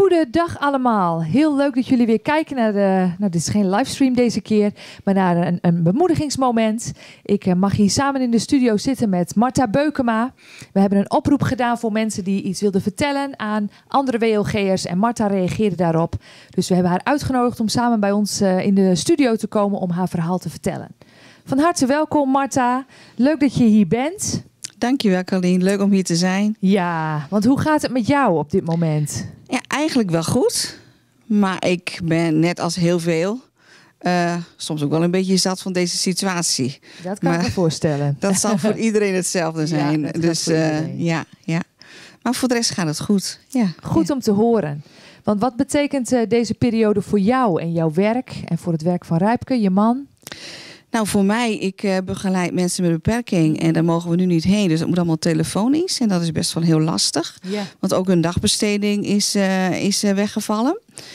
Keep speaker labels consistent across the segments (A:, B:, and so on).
A: Goedendag allemaal. Heel leuk dat jullie weer kijken naar dit is geen livestream deze keer, maar naar een bemoedigingsmoment. Ik mag hier samen in de studio zitten met Marta Beukema. We hebben een oproep gedaan voor mensen die iets wilden vertellen aan andere WLG'ers en Marta reageerde daarop. Dus we hebben haar uitgenodigd om samen bij ons in de studio te komen om haar verhaal te vertellen. Van harte welkom Marta. Leuk dat je hier bent.
B: Dankjewel Carlien, leuk om hier te zijn.
A: Ja, want hoe gaat het met jou op dit moment?
B: Ja, eigenlijk wel goed. Maar ik ben net als heel veel soms ook wel een beetje zat van deze situatie.
A: Dat kan ik me voorstellen.
B: Dat zal voor iedereen hetzelfde zijn.
A: Ja,
B: dus ja. Maar voor de rest gaat het goed. Ja,
A: goed om te horen. Want wat betekent deze periode voor jou en jouw werk en voor het werk van Rijpke, je man?
B: Nou, voor mij, ik begeleid mensen met beperking en daar mogen we nu niet heen. Dus dat moet allemaal telefonisch en dat is best wel heel lastig.
A: Ja.
B: Want ook een dagbesteding is weggevallen.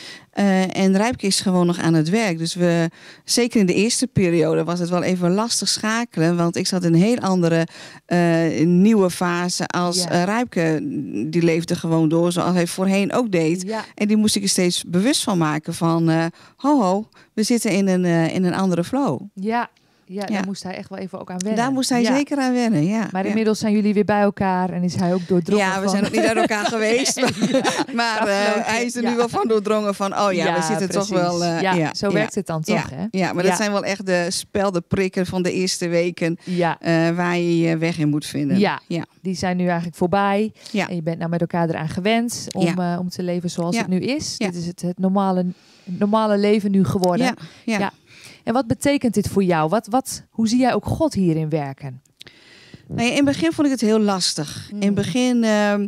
B: En Rijpke is gewoon nog aan het werk. Dus zeker in de eerste periode was het wel even lastig schakelen. Want ik zat in een heel andere nieuwe fase als Rijpke. Die leefde gewoon door zoals hij voorheen ook deed. Ja. En die moest ik er steeds bewust van maken van ho, we zitten in een andere flow.
A: Ja. Ja, daar moest hij echt wel even ook aan wennen.
B: Daar moest hij zeker aan wennen, ja.
A: Maar inmiddels zijn jullie weer bij elkaar en is hij ook doordrongen
B: van... Ja, we zijn nog niet uit elkaar geweest. Maar hij is er nu wel van doordrongen van... we zitten
A: precies.
B: Toch wel...
A: Zo werkt het dan toch, hè?
B: Ja, maar dat zijn wel echt de speldenprikken van de eerste weken... waar je je weg in moet vinden.
A: Ja, die zijn nu eigenlijk voorbij.
B: Ja.
A: En je bent nou met elkaar eraan gewend om te leven zoals het nu is.
B: Ja.
A: Dit is het normale leven nu geworden. Ja. En wat betekent dit voor jou? Hoe zie jij ook God hierin werken?
B: Nou, in het begin vond ik het heel lastig. In het begin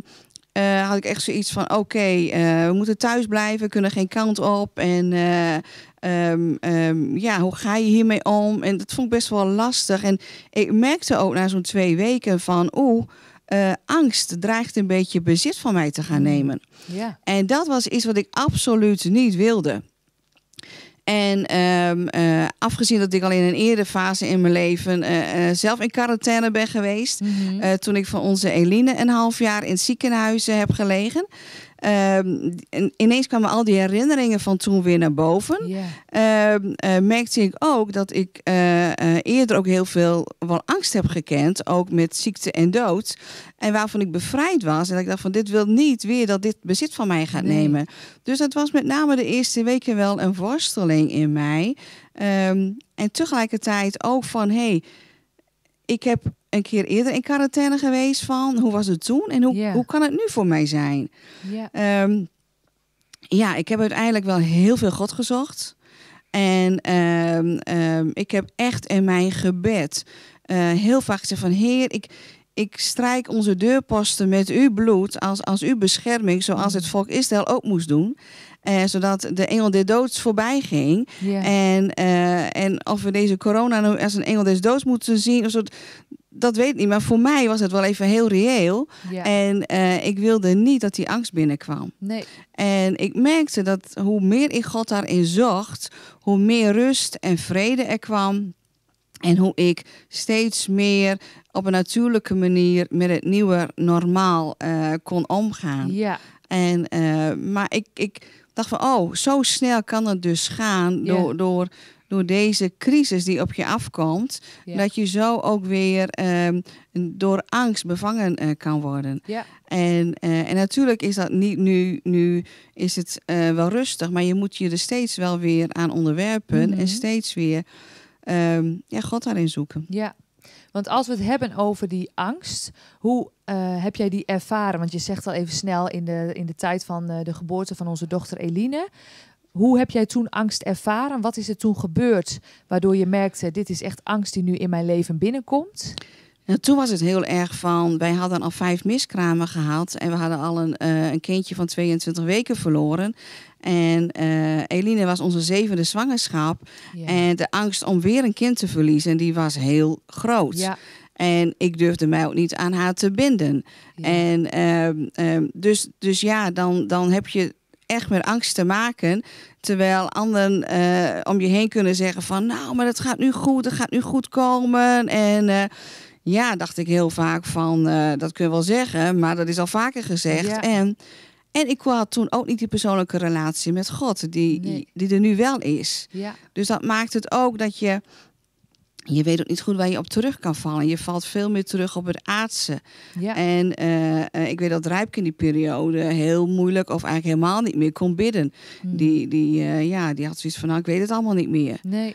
B: had ik echt zoiets van... we moeten thuis blijven, we kunnen geen kant op. En hoe ga je hiermee om? En dat vond ik best wel lastig. En ik merkte ook na zo'n 2 weken van... angst dreigt een beetje bezit van mij te gaan nemen.
A: Ja.
B: En dat was iets wat ik absoluut niet wilde. En afgezien dat ik al in een eerdere fase in mijn leven zelf in quarantaine ben geweest. Toen ik van onze Eline een half jaar in het ziekenhuis heb gelegen. En ineens kwamen al die herinneringen van toen weer naar boven. Merkte ik ook dat ik eerder ook heel veel wel angst heb gekend. Ook met ziekte en dood. En waarvan ik bevrijd was. En dat ik dacht van dit wil niet weer dat dit bezit van mij gaat nemen. Dus dat was met name de eerste weken wel een worsteling in mij. En tegelijkertijd ook van ik heb een keer eerder in quarantaine geweest van hoe was het toen en hoe kan het nu voor mij zijn? Ik heb uiteindelijk wel heel veel God gezocht. En ik heb echt in mijn gebed heel vaak gezegd van Heer, ik strijk onze deurposten met uw bloed als uw bescherming, zoals het volk Israël ook moest doen. Zodat de engel des doods voorbij ging. En of we deze corona nou als een engel des doods moeten zien, of zo, dat weet ik niet. Maar voor mij was het wel even heel reëel. En ik wilde niet dat die angst binnenkwam.
A: Nee.
B: En ik merkte dat hoe meer ik God daarin zocht, hoe meer rust en vrede er kwam. En hoe ik steeds meer op een natuurlijke manier met het nieuwe normaal kon omgaan.
A: Ja.
B: Maar ik dacht van, zo snel kan het dus gaan door deze crisis die op je afkomt. Ja. Dat je zo ook weer door angst bevangen kan worden.
A: Ja.
B: En natuurlijk is dat niet nu is het wel rustig. Maar je moet je er steeds wel weer aan onderwerpen. En steeds weer God daarin zoeken.
A: Ja. Want als we het hebben over die angst, hoe heb jij die ervaren? Want je zegt al even snel in de tijd van de geboorte van onze dochter Eline. Hoe heb jij toen angst ervaren? Wat is er toen gebeurd waardoor je merkte, dit is echt angst die nu in mijn leven binnenkomt?
B: En toen was het heel erg van, wij hadden al 5 miskramen gehad en we hadden al een kindje van 22 weken verloren. En Eline was onze 7e zwangerschap. Ja. En de angst om weer een kind te verliezen, die was heel groot. Ja. En ik durfde mij ook niet aan haar te binden. Ja. En dan heb je echt met angst te maken. Terwijl anderen om je heen kunnen zeggen van, nou, maar het gaat nu goed komen. En dacht ik heel vaak van, dat kun je wel zeggen, maar dat is al vaker gezegd. Ja. En ik had toen ook niet die persoonlijke relatie met God, die er nu wel is.
A: Ja.
B: Dus dat maakt het ook dat je weet ook niet goed waar je op terug kan vallen. Je valt veel meer terug op het aardse.
A: Ja.
B: En ik weet dat Rijpke in die periode heel moeilijk of eigenlijk helemaal niet meer kon bidden. Die had zoiets van, nou, ik weet het allemaal niet meer.
A: Nee.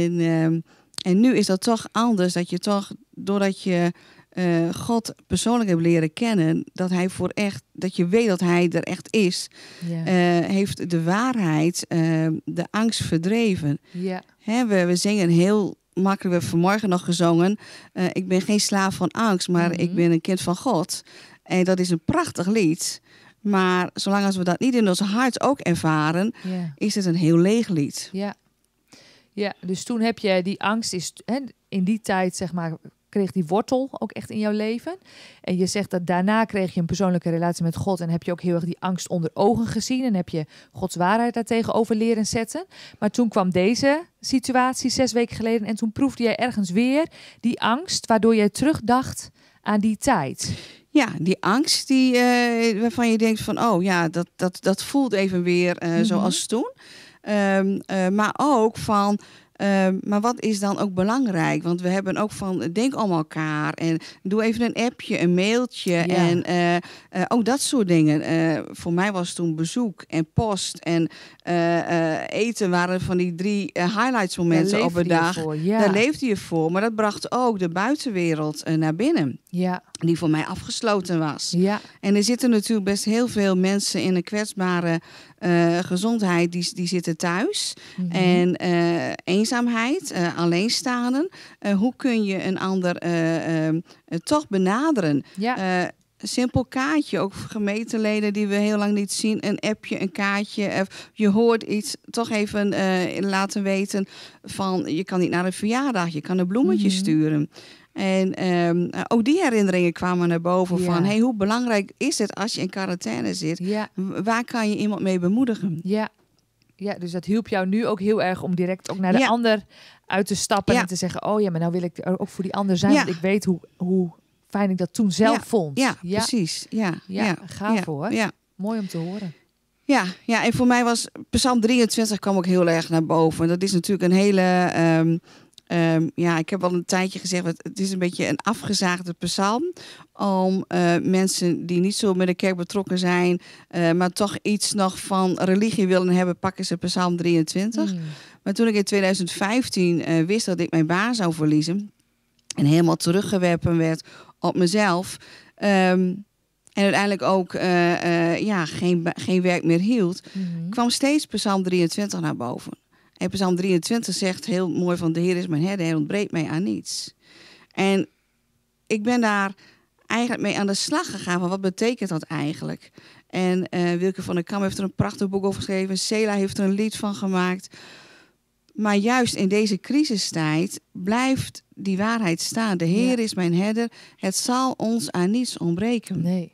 B: En nu is dat toch anders, dat je toch, doordat je God persoonlijk hebt leren kennen, dat je weet dat hij er echt is, heeft de waarheid de angst verdreven.
A: Ja.
B: We zingen heel makkelijk, we hebben vanmorgen nog gezongen, ik ben geen slaaf van angst, maar ik ben een kind van God. En dat is een prachtig lied. Maar zolang als we dat niet in ons hart ook ervaren, is het een heel leeg lied.
A: Ja. Ja, dus toen heb je die angst, in die tijd zeg maar, kreeg die wortel ook echt in jouw leven. En je zegt dat daarna kreeg je een persoonlijke relatie met God en heb je ook heel erg die angst onder ogen gezien en heb je Gods waarheid daartegenover leren zetten. Maar toen kwam deze situatie 6 weken geleden en toen proefde jij ergens weer die angst, waardoor jij terugdacht aan die tijd.
B: Ja, die angst waarvan je denkt van, oh ja, dat voelt even weer zoals toen. Maar ook van, maar wat is dan ook belangrijk? Want we hebben ook van, denk om elkaar en doe even een appje, een mailtje en ook dat soort dingen. Voor mij was toen bezoek en post en eten waren van die 3 highlightsmomenten op een dag. Daar leefde je voor, maar dat bracht ook de buitenwereld naar binnen. Ja. Die voor mij afgesloten was. Ja. En er zitten natuurlijk best heel veel mensen in een kwetsbare gezondheid, die zitten thuis. En eenzaamheid, alleenstaanden. Hoe kun je een ander toch benaderen? Ja. Een simpel kaartje, ook gemeenteleden die we heel lang niet zien. Een appje, een kaartje. Je hoort iets, toch even laten weten van, je kan niet naar een verjaardag, je kan een bloemetje sturen. En ook die herinneringen kwamen naar boven van, hey, hoe belangrijk is het als je in quarantaine zit? Ja. Waar kan je iemand mee bemoedigen? Ja.
A: Ja, dus dat hielp jou nu ook heel erg om direct ook naar de ander uit te stappen en te zeggen, oh ja, maar nou wil ik er ook voor die ander zijn, want ik weet hoe fijn ik dat toen zelf vond.
B: Ja, precies. Ja,
A: gaaf hoor. Ja. Mooi om te horen.
B: Ja, en voor mij was Psalm 23 kwam ook heel erg naar boven. Dat is natuurlijk een hele... ik heb al een tijdje gezegd, het is een beetje een afgezaagde psalm. Om mensen die niet zo met de kerk betrokken zijn, maar toch iets nog van religie willen hebben, pakken ze Psalm 23. Maar toen ik in 2015 wist dat ik mijn baan zou verliezen en helemaal teruggewerpen werd op mezelf. En uiteindelijk ook geen werk meer hield, kwam steeds Psalm 23 naar boven. En Psalm 23 zegt heel mooi van, de Heer is mijn herder, hij ontbreekt mij aan niets. En ik ben daar eigenlijk mee aan de slag gegaan van, wat betekent dat eigenlijk? En Wilke van der Kam heeft er een prachtig boek over geschreven. Sela heeft er een lied van gemaakt. Maar juist in deze crisistijd blijft die waarheid staan. De Heer is mijn herder, het zal ons aan niets ontbreken. Nee.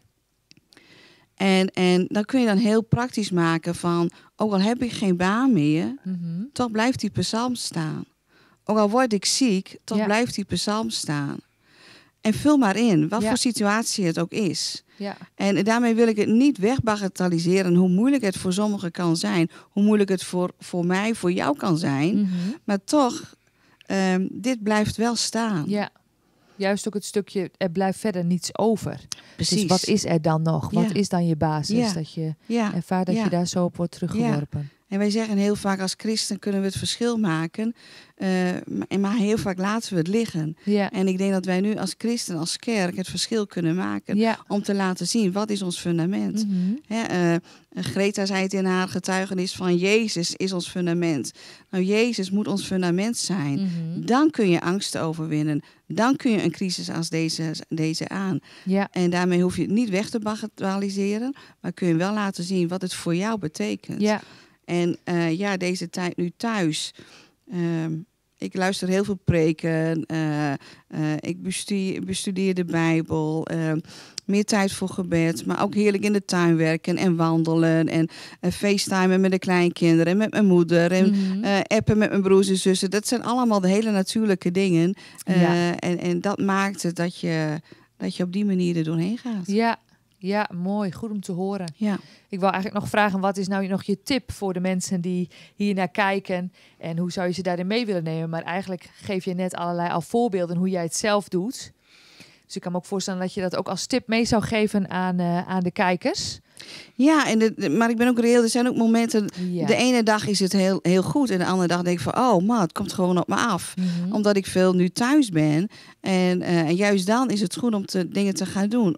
B: En dan kun je dan heel praktisch maken van, ook al heb ik geen baan meer, toch blijft die psalm staan. Ook al word ik ziek, toch blijft die psalm staan. En vul maar in, wat voor situatie het ook is. Ja. En daarmee wil ik het niet wegbagatelliseren, hoe moeilijk het voor sommigen kan zijn, hoe moeilijk het voor mij, voor jou kan zijn. Maar toch, dit blijft wel staan. Ja.
A: Juist ook het stukje, er blijft verder niets over.
B: Precies.
A: Dus wat is er dan nog? Wat is dan je basis? Dat je ervaart dat je daar zo op wordt teruggeworpen.
B: Ja. En wij zeggen heel vaak, als christen kunnen we het verschil maken. Maar heel vaak laten we het liggen. Ja. En ik denk dat wij nu als christen, als kerk, het verschil kunnen maken. Ja. Om te laten zien, wat is ons fundament? Greta zei het in haar getuigenis van, Jezus is ons fundament. Nou, Jezus moet ons fundament zijn. Dan kun je angsten overwinnen. Dan kun je een crisis als deze aan. Ja. En daarmee hoef je het niet weg te bagatelliseren. Maar kun je wel laten zien wat het voor jou betekent. Ja. En deze tijd nu thuis. Ik luister heel veel preken. Ik bestudeer de Bijbel. Meer tijd voor gebed. Maar ook heerlijk in de tuin werken en wandelen. En facetimen met de kleinkinderen. En met mijn moeder. En appen met mijn broers en zussen. Dat zijn allemaal de hele natuurlijke dingen. En dat maakt het dat je op die manier er doorheen gaat.
A: Ja. Ja, mooi. Goed om te horen.
B: Ja.
A: Ik wil eigenlijk nog vragen, wat is nou nog je tip voor de mensen die hier naar kijken? En hoe zou je ze daarin mee willen nemen? Maar eigenlijk geef je net allerlei al voorbeelden hoe jij het zelf doet. Dus ik kan me ook voorstellen dat je dat ook als tip mee zou geven aan de kijkers.
B: Ja, maar ik ben ook reëel. Er zijn ook momenten.
A: Ja.
B: De ene dag is het heel, heel goed. En de andere dag denk ik van, oh man, het komt gewoon op me af.
A: Mhm.
B: Omdat ik veel nu thuis ben. En juist dan is het goed om dingen te gaan doen.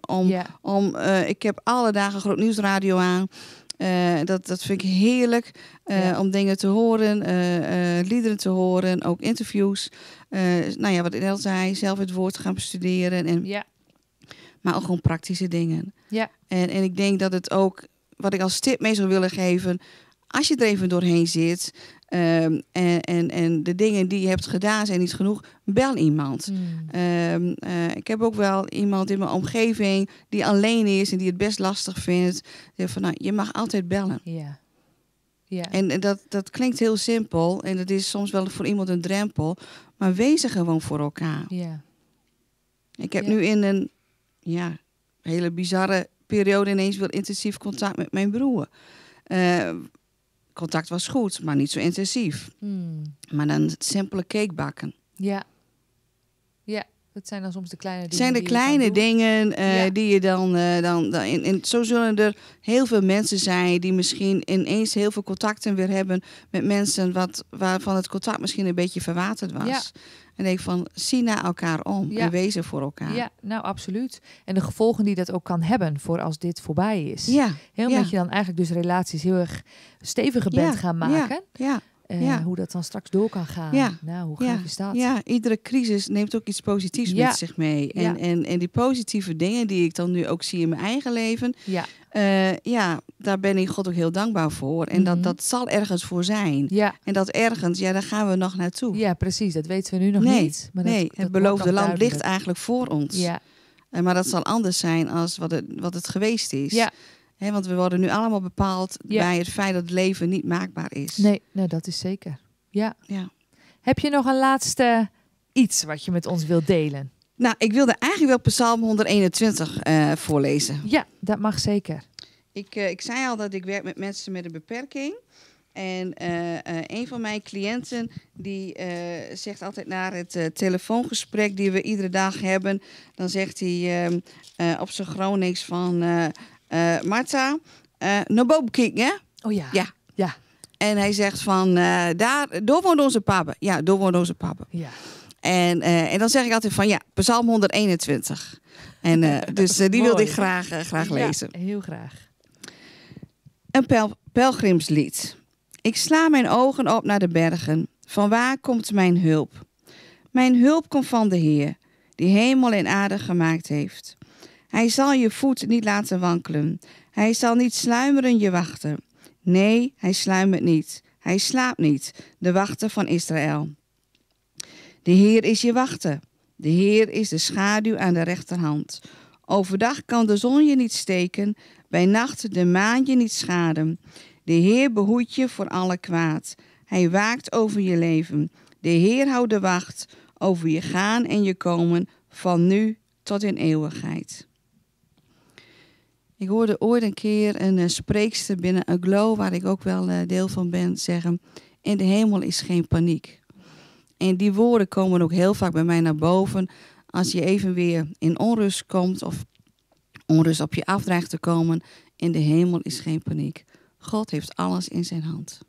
B: Ik heb alle dagen Groot Nieuwsradio aan. Dat vind ik heerlijk. Om dingen te horen. Liederen te horen. Ook interviews. Wat ik net al zei. Zelf het woord gaan bestuderen. Maar ook gewoon praktische dingen.
A: Ja.
B: En ik denk dat het ook, wat ik als tip mee zou willen geven, als je er even doorheen zit en de dingen die je hebt gedaan zijn niet genoeg, bel iemand. Ik heb ook wel iemand in mijn omgeving die alleen is en die het best lastig vindt. Van, je mag altijd bellen.
A: Ja. Ja.
B: En dat klinkt heel simpel en dat is soms wel voor iemand een drempel, maar wees er gewoon voor elkaar.
A: Ja.
B: Ik heb nu in een hele bizarre periode ineens weer intensief contact met mijn broer. Contact was goed, maar niet zo intensief. Maar dan simpele cake bakken.
A: Ja. Ja, dat zijn dan soms de kleine dingen.
B: Het zijn de kleine dingen die je dan zo zullen er heel veel mensen zijn die misschien ineens heel veel contacten weer hebben met mensen waarvan het contact misschien een beetje verwaterd was.
A: Ja.
B: En denk van, zie naar elkaar om en wees er voor elkaar.
A: Ja, nou absoluut. En de gevolgen die dat ook kan hebben voor als dit voorbij is.
B: Ja.
A: Omdat je dan eigenlijk dus relaties heel erg steviger bent gaan maken. Hoe dat dan straks door kan gaan.
B: Ja.
A: Nou, hoe gaaf is dat?
B: Ja, iedere crisis neemt ook iets positiefs met zich mee. En die positieve dingen die ik dan nu ook zie in mijn eigen leven. Daar ben ik God ook heel dankbaar voor. En dat zal ergens voor zijn.
A: Ja.
B: En dat ergens, daar gaan we nog naartoe.
A: Ja, precies. Dat weten we nu nog niet. Maar
B: het beloofde land ligt eigenlijk voor ons.
A: Ja.
B: Maar dat zal anders zijn als wat het geweest is.
A: Ja.
B: Want we worden nu allemaal bepaald bij het feit dat het leven niet maakbaar is.
A: Nee, dat is zeker. Ja. Heb je nog een laatste iets wat je met ons wilt delen?
B: Nou, ik wilde eigenlijk wel Psalm 121 voorlezen.
A: Ja, dat mag zeker.
B: Ik zei al dat ik werk met mensen met een beperking. En een van mijn cliënten die zegt altijd na het telefoongesprek die we iedere dag hebben. Dan zegt hij op zijn Gronings van Marta, naar boven kijken hè?
A: Oh ja.
B: En hij zegt van, door woont onze papa. Ja, door woont onze papa.
A: Ja.
B: En dan zeg ik altijd van, Psalm 121. En dus die wilde ik graag lezen.
A: Ja, heel graag.
B: Een pelgrimslied. Ik sla mijn ogen op naar de bergen. Van waar komt mijn hulp? Mijn hulp komt van de Heer, die hemel en aarde gemaakt heeft. Hij zal je voet niet laten wankelen. Hij zal niet sluimeren je wachten. Nee, hij sluimert niet. Hij slaapt niet, de wachter van Israël. De Heer is je wachter. De Heer is de schaduw aan de rechterhand. Overdag kan de zon je niet steken, bij nacht de maan je niet schaden. De Heer behoedt je voor alle kwaad. Hij waakt over je leven. De Heer houdt de wacht over je gaan en je komen, van nu tot in eeuwigheid. Ik hoorde ooit een keer een spreekster binnen een Glow, waar ik ook wel deel van ben, zeggen: in de hemel is geen paniek. En die woorden komen ook heel vaak bij mij naar boven als je even weer in onrust komt of onrust op je af dreigt te komen. In de hemel is geen paniek. God heeft alles in zijn hand.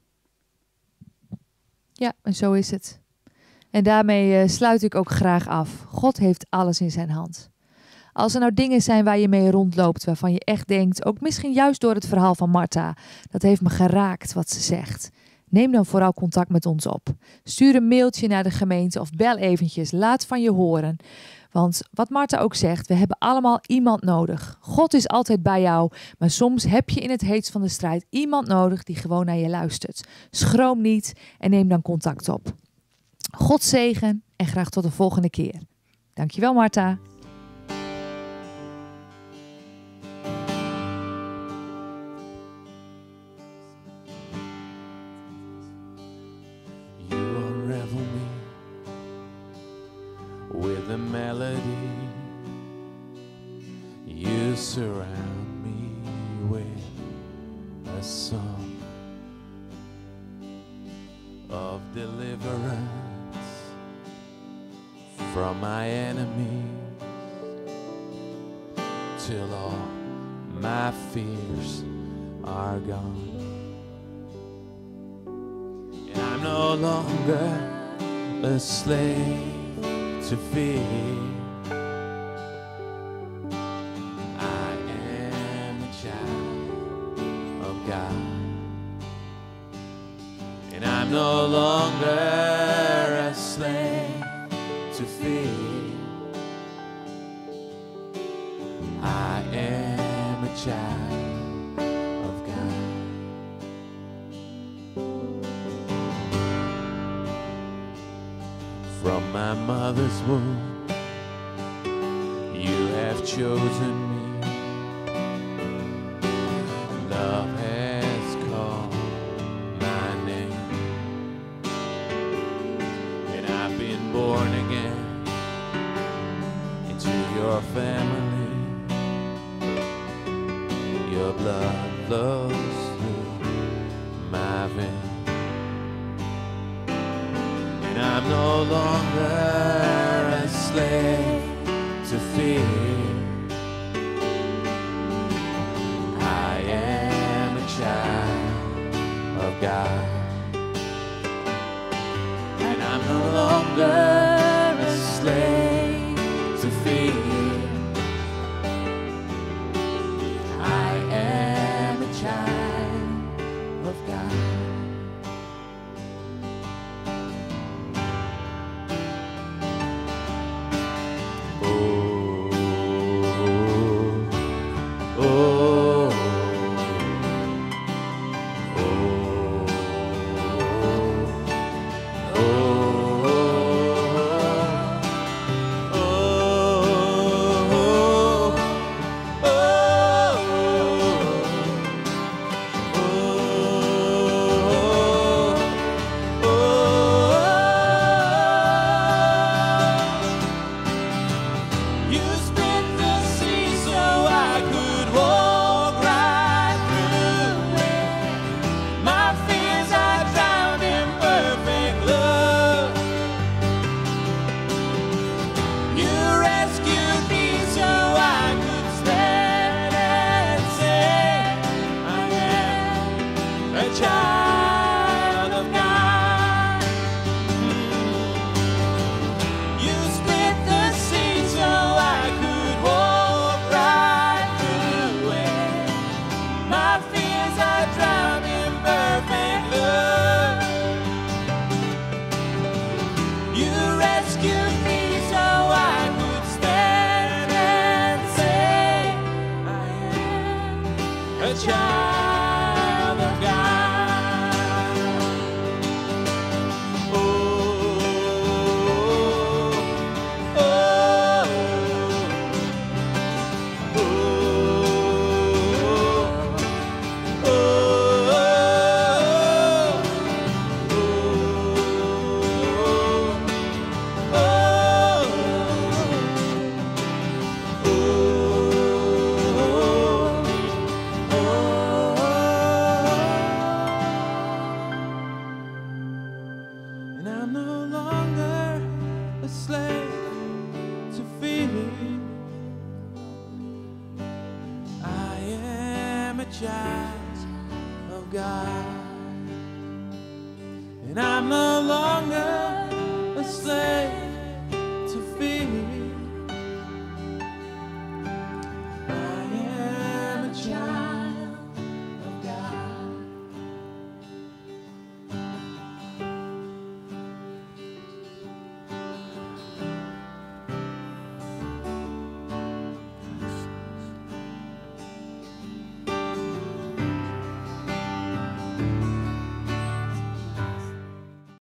A: Ja, en zo is het. En daarmee sluit ik ook graag af. God heeft alles in zijn hand. Als er nou dingen zijn waar je mee rondloopt, waarvan je echt denkt, ook misschien juist door het verhaal van Marta, dat heeft me geraakt wat ze zegt. Neem dan vooral contact met ons op. Stuur een mailtje naar de gemeente of bel eventjes. Laat van je horen. Want wat Marta ook zegt, we hebben allemaal iemand nodig. God is altijd bij jou, maar soms heb je in het heetst van de strijd iemand nodig die gewoon naar je luistert. Schroom niet en neem dan contact op. God zegen en graag tot de volgende keer. Dankjewel Marta.
C: With a melody, you surround song of deliverance from my enemies, till all my fears are gone. And I'm no longer a slave to fear. I am a child of God. And I'm no longer a slave to fear. I am a child of God. From my mother's womb, you have chosen me. Love has called my name, and I've been born again into your family. Your blood flows through my veins. And I'm no longer a slave to fear. I am a child of God. And I'm no longer a slave to fear. I am a child of God.
D: And I'm no longer a slave